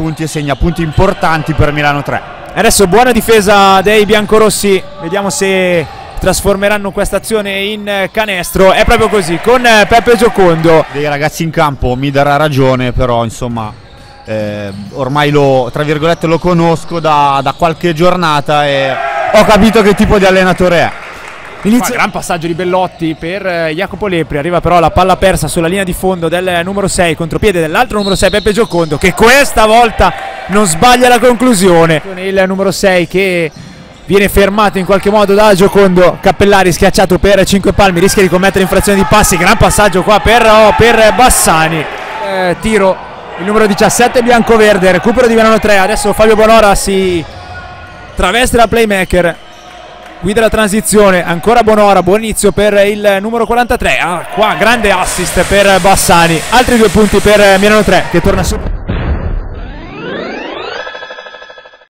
punti e segna punti importanti per Milano 3. Adesso buona difesa dei biancorossi, vediamo se trasformeranno questa azione in canestro. È proprio così, con Peppe Giocondo. Dei ragazzi in campo mi darà ragione, però insomma ormai tra virgolette lo conosco da qualche giornata e ho capito che tipo di allenatore è. Gran passaggio di Bellotti per Jacopo Lepri, arriva però la palla persa sulla linea di fondo del numero 6, contropiede dell'altro numero 6 Peppe Giocondo, che questa volta non sbaglia la conclusione. Il numero 6 che viene fermato in qualche modo da Giocondo, Cappellari schiacciato per 5 palmi, rischia di commettere infrazione di passi, gran passaggio qua per Bassani. Tiro il numero 17 biancoverde, recupero di Milano 3, adesso Fabio Bonora si traveste da playmaker, guida la transizione, ancora Bonora, buon inizio per il numero 43, qua grande assist per Bassani, altri 2 punti per Milano 3 che torna su.